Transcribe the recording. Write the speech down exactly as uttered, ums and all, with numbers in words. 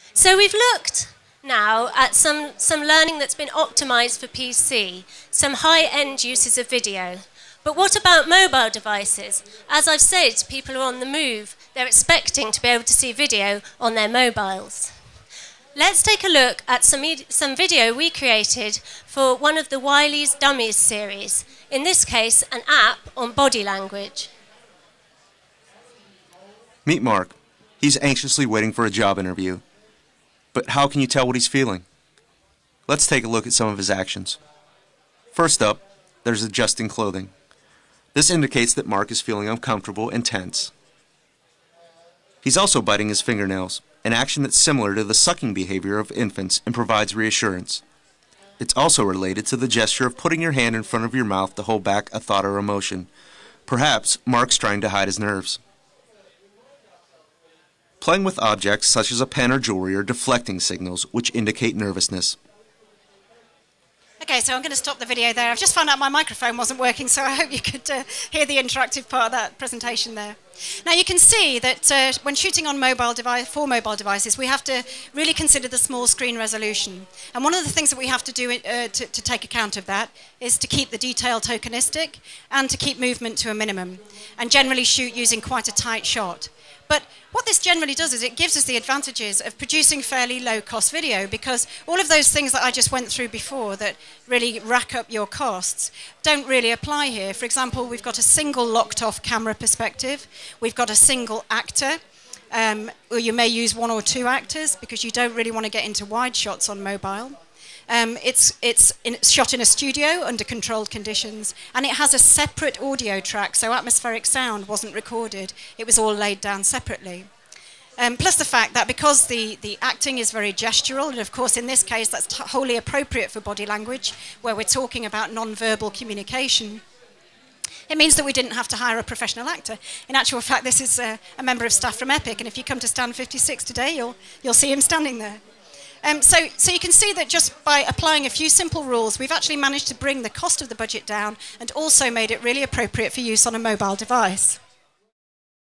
So we've looked now at some, some learning that's been optimized for P C, some high-end uses of video. But what about mobile devices? As I've said, people are on the move. They're expecting to be able to see video on their mobiles. Let's take a look at some, some video we created for one of the Wiley's Dummies series. In this case, an app on body language. Meet Mark. He's anxiously waiting for a job interview. But how can you tell what he's feeling? Let's take a look at some of his actions. First up, there's adjusting clothing. This indicates that Mark is feeling uncomfortable and tense. He's also biting his fingernails, an action that's similar to the sucking behavior of infants and provides reassurance. It's also related to the gesture of putting your hand in front of your mouth to hold back a thought or emotion. Perhaps Mark's trying to hide his nerves. Playing with objects such as a pen or jewelry are deflecting signals which indicate nervousness. Okay, so I'm going to stop the video there. I've just found out my microphone wasn't working, so I hope you could uh, hear the interactive part of that presentation there. Now you can see that uh, when shooting on mobile device, for mobile devices, we have to really consider the small screen resolution. And one of the things that we have to do uh, to, to take account of that is to keep the detail tokenistic and to keep movement to a minimum, and generally shoot using quite a tight shot. But what this generally does is it gives us the advantages of producing fairly low-cost video, because all of those things that I just went through before that really rack up your costs don't really apply here. For example, we've got a single locked-off camera perspective. We've got a single actor. Um, or you may use one or two actors because you don't really want to get into wide shots on mobile. Um, it's it's in, shot in a studio under controlled conditions, and it has a separate audio track, so atmospheric sound wasn't recorded. It was all laid down separately. Um, plus the fact that because the, the acting is very gestural, and of course in this case that's t wholly appropriate for body language, where we're talking about non-verbal communication, it means that we didn't have to hire a professional actor. In actual fact, this is uh, a member of staff from Epic, and if you come to stand fifty-six today, you'll, you'll see him standing there. Um, so, so you can see that just by applying a few simple rules, we've actually managed to bring the cost of the budget down and also made it really appropriate for use on a mobile device.